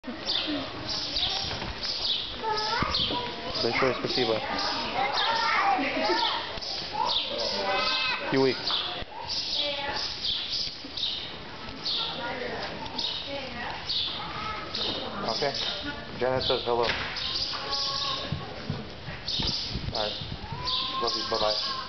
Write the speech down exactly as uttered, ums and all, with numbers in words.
Большое спасибо. Few weeks. Okay. Janet says hello. Alright. Love you. Bye bye.